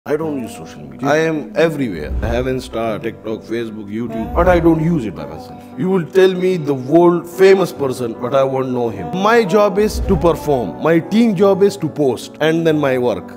I don't use social media. I am everywhere. I have Insta, TikTok, Facebook, YouTube, but I don't use it by myself. You will tell me the world famous person, but I won't know him. My job is to perform. My team job is to post, and then my work.